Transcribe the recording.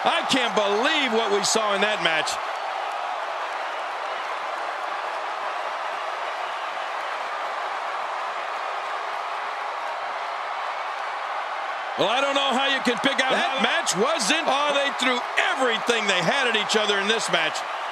I can't believe what we saw in that match. Well, I don't know how you can pick out that match wasn't. Oh, they threw everything they had at each other in this match.